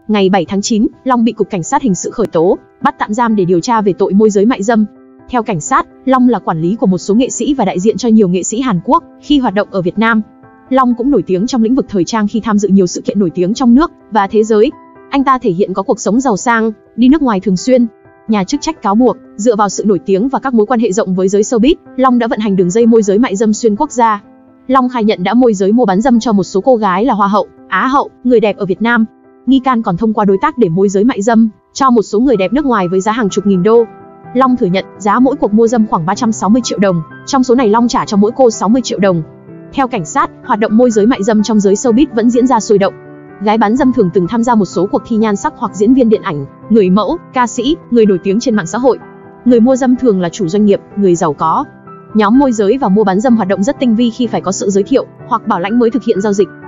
Ngày 7 tháng 9, Long bị Cục Cảnh sát Hình sự khởi tố, bắt tạm giam để điều tra về tội môi giới mại dâm. Theo cảnh sát, Long là quản lý của một số nghệ sĩ và đại diện cho nhiều nghệ sĩ Hàn Quốc khi hoạt động ở Việt Nam. Long cũng nổi tiếng trong lĩnh vực thời trang khi tham dự nhiều sự kiện nổi tiếng trong nước và thế giới. Anh ta thể hiện có cuộc sống giàu sang, đi nước ngoài thường xuyên. Nhà chức trách cáo buộc, dựa vào sự nổi tiếng và các mối quan hệ rộng với giới showbiz, Long đã vận hành đường dây môi giới mại dâm xuyên quốc gia. Long khai nhận đã môi giới mua bán dâm cho một số cô gái là Hoa hậu, Á hậu, người đẹp ở Việt Nam. Nghi can còn thông qua đối tác để môi giới mại dâm cho một số người đẹp nước ngoài với giá hàng chục nghìn đô. Long thừa nhận giá mỗi cuộc mua dâm khoảng 360 triệu đồng, trong số này Long trả cho mỗi cô 60 triệu đồng. Theo cảnh sát, hoạt động môi giới mại dâm trong giới showbiz vẫn diễn ra sôi động. Gái bán dâm thường từng tham gia một số cuộc thi nhan sắc hoặc diễn viên điện ảnh, người mẫu, ca sĩ, người nổi tiếng trên mạng xã hội. Người mua dâm thường là chủ doanh nghiệp, người giàu có. Nhóm môi giới và mua bán dâm hoạt động rất tinh vi khi phải có sự giới thiệu hoặc bảo lãnh mới thực hiện giao dịch.